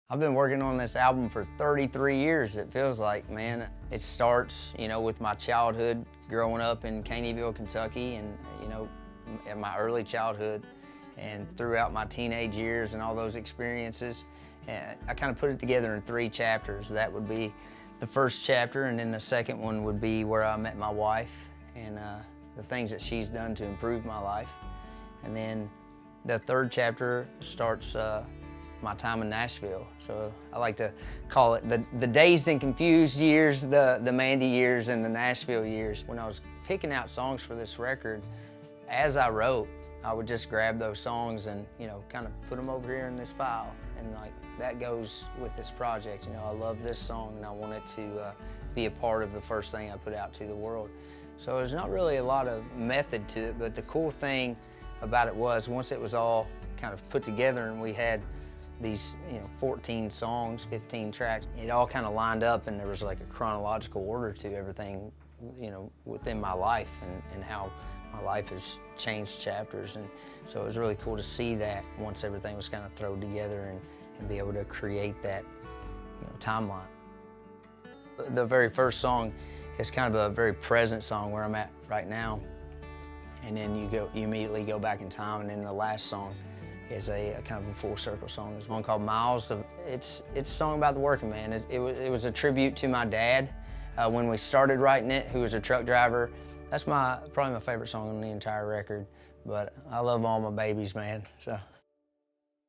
I've been working on this album for 33 years, it feels like, man. It starts, you know, with my childhood, growing up in Caneyville, Kentucky, and, you know, in my early childhood, and throughout my teenage years and all those experiences. And I kind of put it together in 3 chapters. That would be the first chapter, and then the second one would be where I met my wife and the things that she's done to improve my life. And then the third chapter starts my time in Nashville. So I like to call it the dazed and confused years, the Mandy years, and the Nashville years. When I was picking out songs for this record, as I wrote, I would just grab those songs and, you know, kind of put them over here in this file. And like, that goes with this project. You know, I love this song and I want it to be a part of the first thing I put out to the world. So there's not really a lot of method to it, but the cool thing about it was once it was all kind of put together and we had these, you know, 14 songs, 15 tracks, it all kind of lined up and there was like a chronological order to everything, you know, within my life and how my life has changed chapters. And so it was really cool to see that once everything was kind of thrown together and be able to create that, you know, timeline. The very first song is kind of a very present song where I'm at right now. And then you immediately go back in time, and then the last song is a kind of a full circle song. It's one called Miles. It's a song about the working man. It was a tribute to my dad when we started writing it, who was a truck driver. That's probably my favorite song on the entire record, but I love all my babies, man, so.